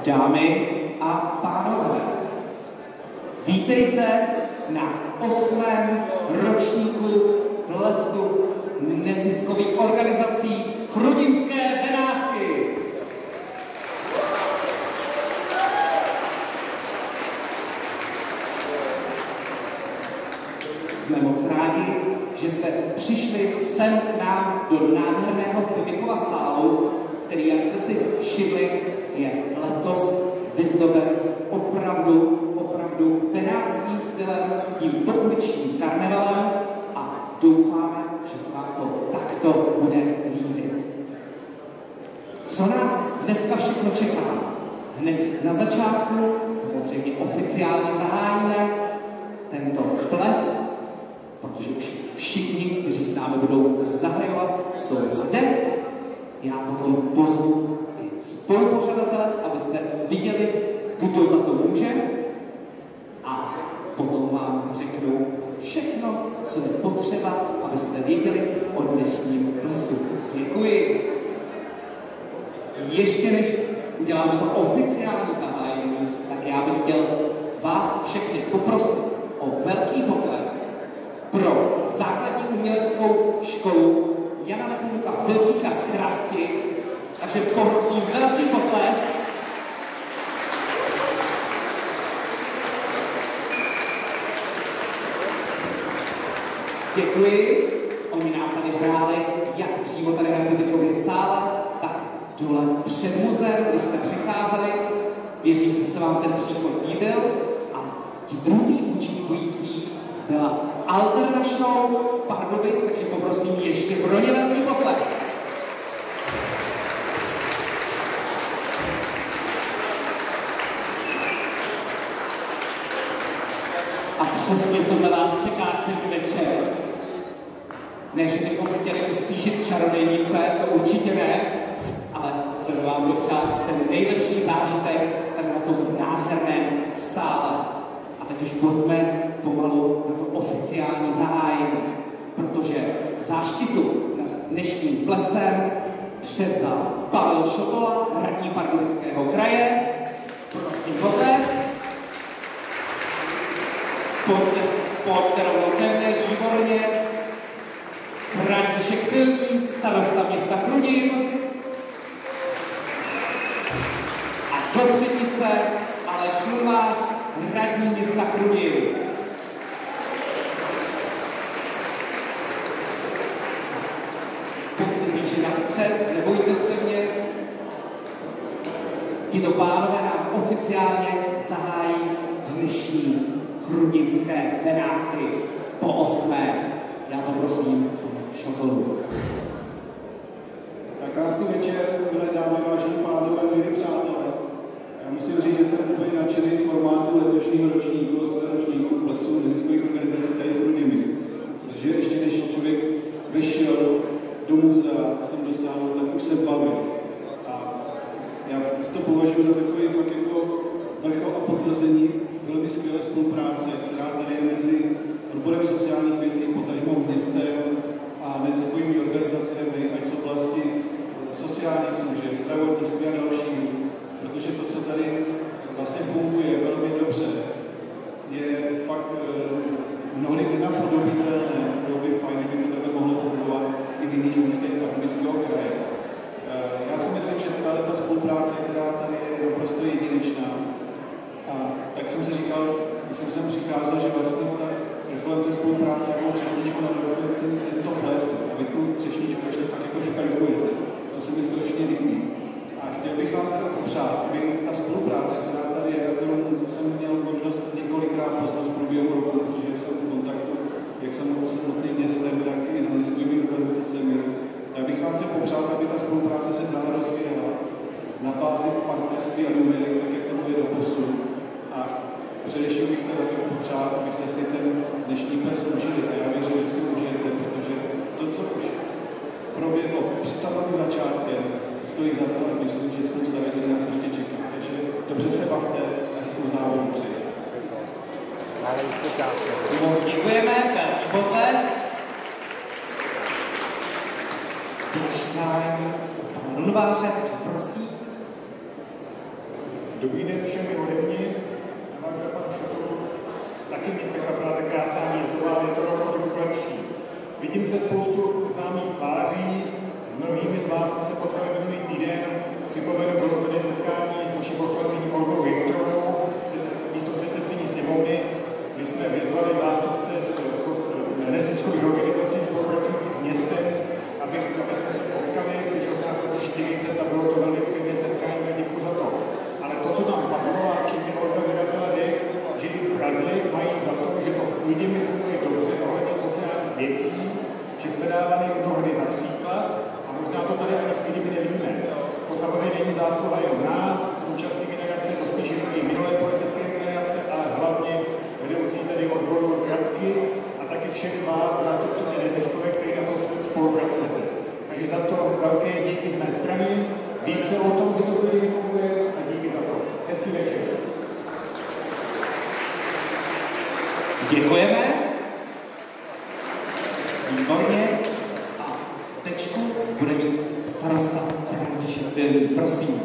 Dámy a pánové, vítejte na 8. ročníku plesu neziskových organizací Chrudimské Benátky. Jsme moc rádi, že jste přišli sem k nám do nádherného Fibichova sálu, který, jak jste si všimli, je letos vyzdoben opravdu benátským stylem, tím pouličním karnevalem a doufáme, že se vám to takto bude líbit. Co nás dneska všechno čeká? Hned na začátku samozřejmě oficiálně zahájíme tento ples, protože už všichni, kteří s námi budou zahajovat, jsou zde. Já potom pozvu i spolupořadatele, abyste viděli, kdo za to může, a potom vám řeknu všechno, co je potřeba, abyste věděli o dnešním plesu. Děkuji. Ještě než uděláme to oficiální zahájení, tak já bych chtěl vás všechny poprosit o velký potlesk pro základní uměleckou školu Jana Nepomuka Filcíka z Chrasti. Takže poprosím velký potlesk. Děkuji. Oni nám tady hráli jak přímo tady na Fibichově sále, tak dole před muzeem, když jste přicházeli. Věřím, že se vám ten příchod líbil. A ti druzí účinkující byla Alterna Show z Pardubic, takže poprosím ještě pro ně velký potlesk. A přesně tohle vás čeká celý večer. Ne, že bychom chtěli uspíšit čarodějnice, to určitě ne, ale chceme vám dopřát ten nejlepší zážitek tady na tom nádherném sále. A teď už pojďme pomalu na to oficiální zahájení, protože záštitu nad dnešním plesem převzal Pavel Šotola, radní Pardubického kraje. Prosím potlesk. Pojďte rovnou ke mně, výborně. František Pilný, starosta města Chrudim. A do třetice Aleš Lumáš, radní města Chrudim. Pojďte blíže na střed, nebojte se mě. Tito pánové nám oficiálně zahájí dnešní Chrudimské Benátky po 8. Já poprosím Šotolu. Tak krásný večer, milé dámy, vážení pánové, milí přátelé. Já musím říct, že jsem úplně nadšený z formátu letošního ročníku, ročníku plesu neziskových organizací tady v Chrudimi. Protože ještě než člověk vešel do muzea, jsem dosáhl, tak už se bavil. A já to považuji za takový fakt jako vrchol a potvrzení velmi skvělé spolupráce, která tady je mezi odborem sociálních věcí, potažmou městem a neziskovými organizacemi, ať z oblasti sociálních služeb, zdravotnictví a další, protože to, co tady vlastně funguje velmi dobře, je fakt mnohdy nenapodobitelné, bylo by fajn, kdyby to takhle mohlo fungovat i v jiných místech Pardubického kraje. Já si myslím, že ta spolupráce, která tady je naprosto jedinečná. A tak jsem si říkal, když jsem sem přicházel, že vlastně vrcholem té spolupráce jako třešničku na drogu je tento ples. A vy tu třešničku ještě fakt jako šperkujete. To se mi strašně líbí. A chtěl bych vám tady popřát, aby ta spolupráce, která tady je, kterou jsem měl možnost několikrát poznat v průběhu roku, protože jsem v kontaktu jak jsem s samotným městem, tak i s neziskovými organizacemi. Já bych vám chtěl popřát, aby ta spolupráce se dále rozvíjela na bázi partnerství a důvěry, tak jak tomu je doposud. A především bych chtěl taky popřát, abyste si ten dnešní ples užili. A já věřím, že si užijete, protože to, co už proběhlo před samotným začátkem, stojí za to, a myslím, že spousta věcí nás ještě čeká. Takže dobře se bavte a hezkou závodu přeji. Moc děkujeme, velký potlesk. Další zájem od pana Nováře, takže prosím. Dobrý den všem i ode mě. Já vám na panu Šotoru. Taky mi překvapila ta krásná výzdoba, ale je to rok trochu lepší. Vidím zde spoustu známých tváří, s mnohými z vás jsme se potkali minulý týden. Připomenu, bylo tady setkání s naší poslankyní Olgou Richterovou, místopředsedkyní sněmovny, kdy jsme vyzvali zástupce z neziskových organizací spolupracujících s městem, aby jsme se potkali, slyšel jsem nás asi 40 a bylo to velmi příjemné setkání a děkuji za to. Ale to, co tam padlo a čím mě Olga vyrazila, je, že i v Praze mají za to, že to v Chůdimi funguje dobře ohledně sociálních věcí, že jsme dávali mnohdy za příklad a možná to tady ani v Chůdimi nevíme. To samozřejmě není zásluha jenom nás, současné generace, to spíš je to i minulé politické generace, ale hlavně vedoucí tedy odboru Radky a taky všech vás, zástupců neziskovek, kteří na tom spolupracujete. Takže za to velké díky z mé strany. Ví se o tom, že to v Chůdimi funguje a díky za to. Hezký večer. Děkujeme. Výborně. A tečku bude mít starosta František Pilný. Prosím.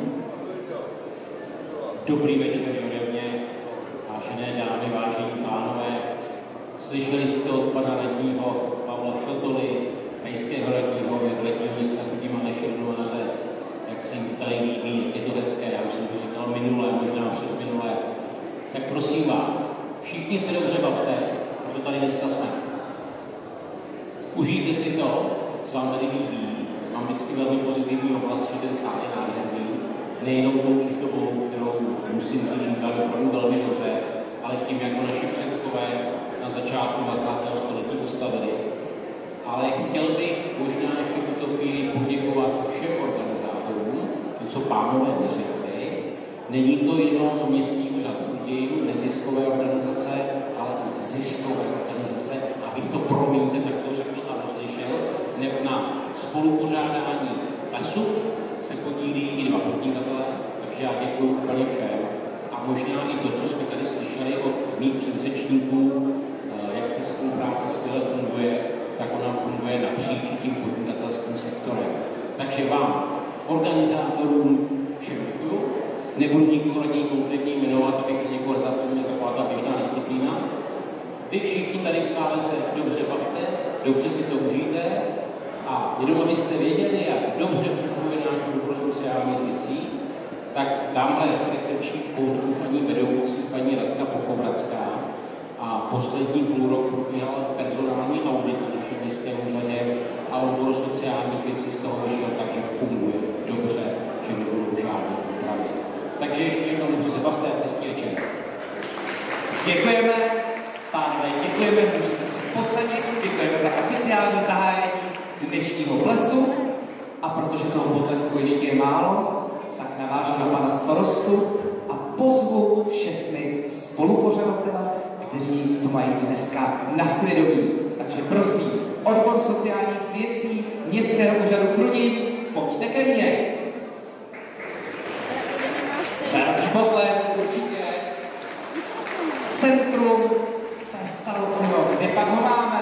Dobrý večer ode mě, vážené dámy, vážení pánové. Slyšeli jste od pana radního Pavla Šotoly, krajského radního města Chudima Aleše Donáře, jak se mi tady líbí, jak je to hezké, já už jsem to říkal minule, možná předminule. Tak prosím vás, všichni se dobře bavte, proto tady dneska jsme. Užijte si to, co vám tady líbí. Mám vždycky velmi pozitivní oblast, že ten sál je nádherný. Nejenom tou výzdobou, kterou musím říct, říkali opravdu velmi dobře, ale tím, jak to naši předkové na začátku 20. století postavili. Ale chtěl bych možná ještě v tuto chvíli poděkovat všem organizátorům, to, co pánové neřekli. Není to jenom městský úřad Chudim, neziskové organizace, ale i ziskové organizace, abych to, promiňte, tak to řekl a rozlišil, nebo na spolupořádání plesu se podílí i 2 podnikatelé, takže já děkuji úplně všem. A možná i to, co jsme tady slyšeli od mých předřečníků, jak ta spolupráce skvěle funguje, tak ona funguje napříč tím podnikatelským sektorem. Takže vám, organizátorům, všem děkuju. Nebudu nikoho raději konkrétně jmenovat, abych někoho zapomněl, taková ta běžná disciplína. Vy všichni tady v sále se dobře bavte, dobře si to užijte a jenom abyste věděli, jak dobře funguje náš odbor sociálních věcí, tak tamhle se točí v koutku paní vedoucí, paní Radka Pochovradská a poslední půlrok probíhal personální audit na našem městském úřadě a odbor sociálních věcí z toho vyšel, takže funguje dobře, že nebudou žádné úpravy. Takže ještě jednou dobře se bavte, hezký večer. Děkujeme, pánové, děkujeme, můžete se posadit, děkujeme za oficiální zahájení dnešního plesu a protože toho potlesku ještě je málo, tak navážu na pana starostu a pozvu všechny spolupořadatele, kteří to mají dneska na svědomí. Takže prosím, odbor sociálních věcí Městského úřadu Chrudim, pojďte ke mně. Velký potlesk určitě. Centrum Pestalcino, kde pak ho máme?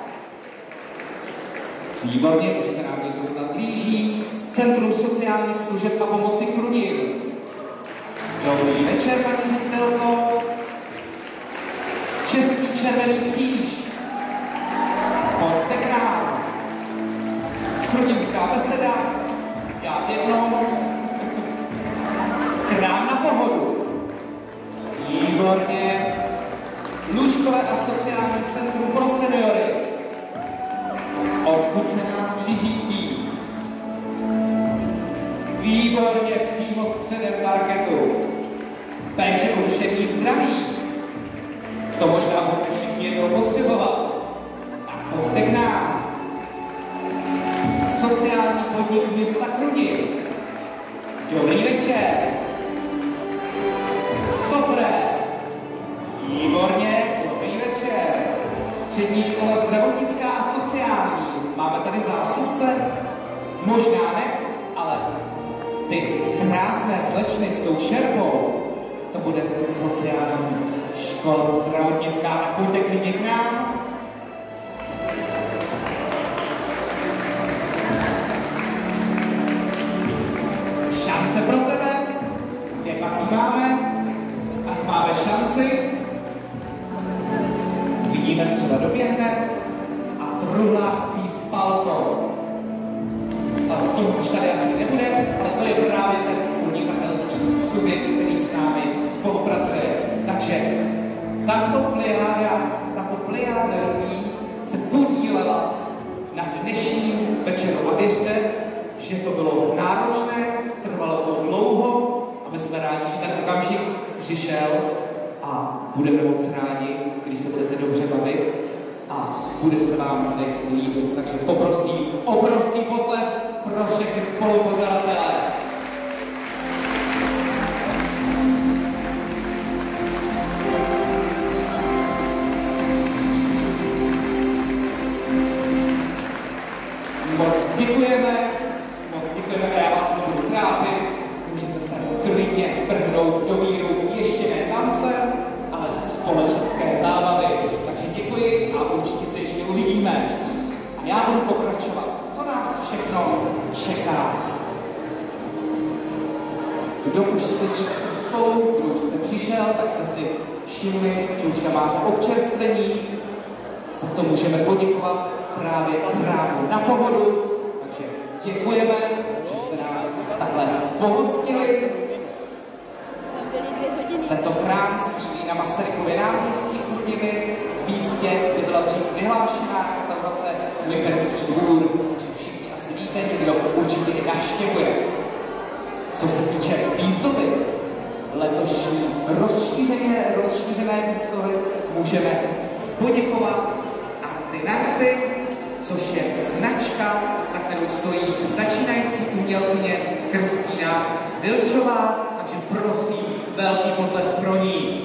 Výborně, už se nám někdo snad blíží. Centrum sociálních služeb a pomoci Chrudim. Dobrý večer, paní ředitelko. Český červený kříž. Pojďte k nám. Chrudimská beseda. Já jednou. K nám na pohodu. Výborně. Lůžkové a sociální centrum pro seniory. Odkud se nám přižítí. Výborně, přímo středem parketu. Péče o duševní zdraví. To možná budeme všichni jednou potřebovat. Tak pojďte k nám. Sociální podnik města Chrudim. Dobrý večer. Sopré. Výborně, dobrý večer. Střední škola zdravotnická a sociální. Máme tady zástupce? Možná ne, ale ty krásné slečny s tou šerpou, to bude sociální škola zdravotnická. Tak pojďte klidně k nám. Šance pro tebe. Kde pak ji máme? přišel a budeme moc rádi, když se budete dobře bavit a bude se vám tady líbit. Takže poprosím obrovský potlesk pro všechny spolupořadatele. Moc děkujeme, já vás nebudu trápit, můžete se klidně vrhnout do víru ještě ne tancem, ale společenské zábavy. Takže děkuji a určitě se ještě uvidíme. A já budu pokračovat. Co nás všechno čeká? Kdo už sedíte u stolu, kdo už jste přišel, tak jste si všimli, že už tam máte občerstvení. Za to můžeme poděkovat právě Krámu na Pohodu. Takže děkujeme, že jste nás takhle pohostili. Tento krám sídlí na Masarykově náměstí v Chrudimi, v místě, kde byla dřív vyhlášená restaurace Liperský dvůr. Takže všichni asi víte, někdo určitě i navštěvuje. Co se týče výzdoby, letošní rozšířené výstavy můžeme poděkovat Arty, což je značka, za kterou stojí začínající umělkyně Kristýna Vilčová, takže prosím, velký potlesk pro ní.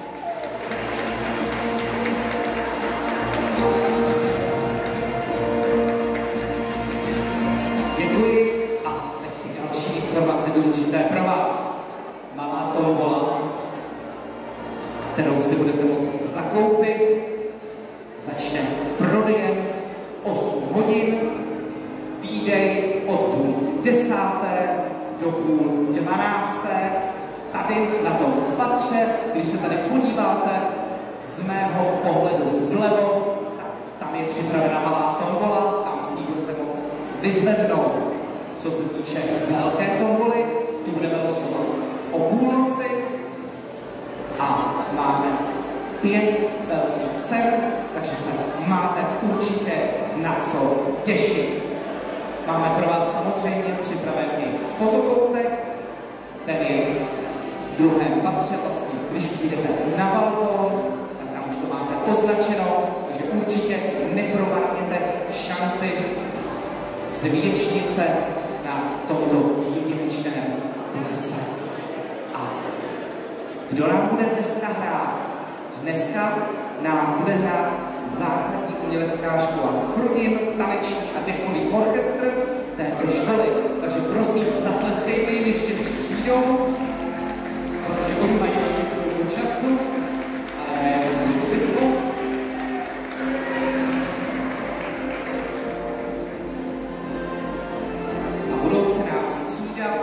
Děkuji a teď ty další informace důležité pro vás. Malá tombola, kterou si budete moci zakoupit, začne prodejem v 8 hodin, výdej od 9:30 do 11:30. Tady na tom patře, když se tady podíváte z mého pohledu zlevo, tak tam je připravena malá tombola, tam si ji budete moct vyzvednout. Co se týče velké tomboly, tu budeme losovat o půlnoci a máme 5 velkých cen, takže se máte určitě na co těšit. Máme pro vás samozřejmě připravený fotokoutek, ten je v druhém patře vlastně, když půjdete na balkon, tak tam už to máte označeno, takže určitě nepromarněte šanci zvětšnit se na tomto jedinečném plese. A kdo nám bude dneska hrát? Dneska nám bude hrát základní umělecká škola Chrudim, taneční a dechový orchestr této školy. Takže prosím, zatleskejte jim ještě, než přijdou, protože oni mají ještě chvilku času, ale já se můžu vyzvu. A budou se nás střídat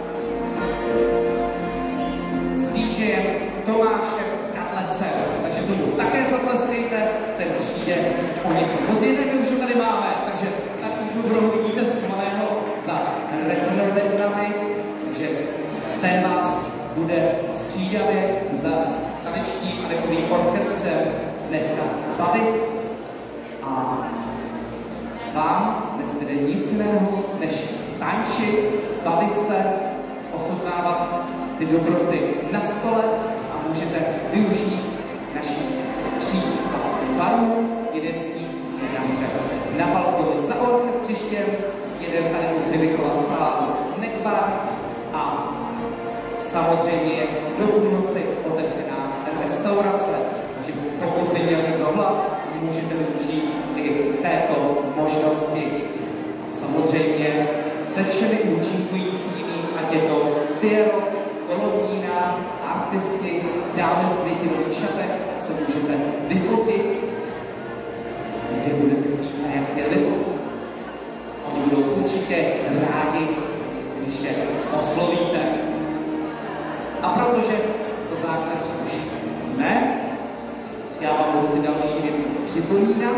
s DJem Tomášem Kadlecem. Takže tomu také zatleskejte, ten přijde o něco později, tak už ho tady máme. Takže tak už ho v rohu vidíte schovaného za retrolednami, takže ten vás bude střídavě za tanečním a dechovým orchestrem dneska bavit. A vám nezbyde nic jiného, než tančit, bavit se, ochutnávat ty dobroty na stole a můžete využít našich 3 vlastně barů. Jeden z nich je nahoře na balkoně za orchestřištěm, jeden tady u Silikova sálu snack bar a samozřejmě je do půlnoci otevřená restaurace. Takže pokud by měl někdo hlad, můžete využít i této možnosti. A samozřejmě se všemi účinkujícími, ať je to Piero, Kolomnína, artisti, dámy v květinových šatech, se můžete vyfotit, kde budete chtít a jak je libo. Oni budou určitě rádi, když je oslovíte. A protože to základní už víme, já vám budu ty další věci připomínat.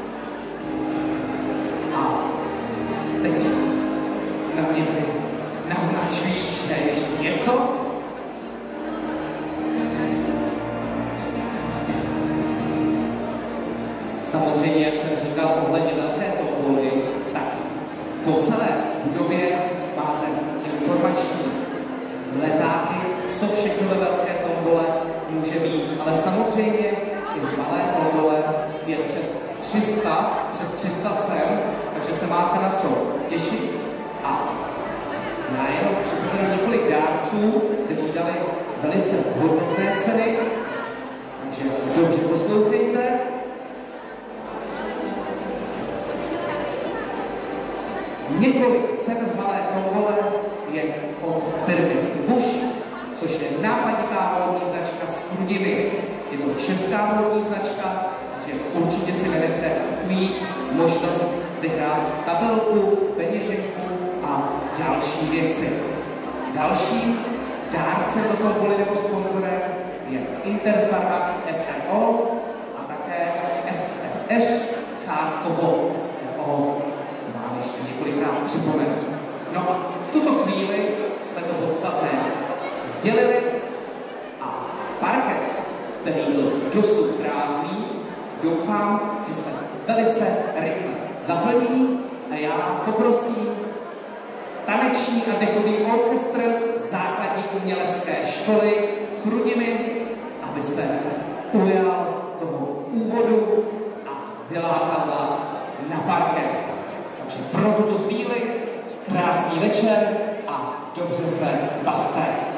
A teď na mě tady naznačují, že ještě něco. Samozřejmě, jak jsem říkal ohledně velké tomboly, tak po celé budově máte informační letáky, co všechno ve velké tombole ale samozřejmě i v malé tombole je přes 300 cen, takže se máte na co těšit. A já jenom připomenu několik dárců, kteří dali velice hodnotné ceny, takže dobře poslouchejte. Několik cen v malé tombole je od firmy Bush, což je nápaditá módní značka s Chrudimi. Je to česká módní značka, takže určitě si nenechte ujít možnost vyhrát kabelku, peněženku a další věci. Dalším dárcem do tomboly nebo sponzorem je Interpharma SRO a také SFS Charkovo SRO. To vám ještě několikrát připomenu. No a v tuto chvíli jsme to podstatné sdělili a parket, který byl dosud prázdný, doufám, že se velice rychle zaplní a já poprosím taneční a dechový orchestr základní umělecké školy v Chrudimi, aby se ujal toho úvodu a vylákal vás na parket. Takže pro tuto chvíli krásný večer a dobře se bavte.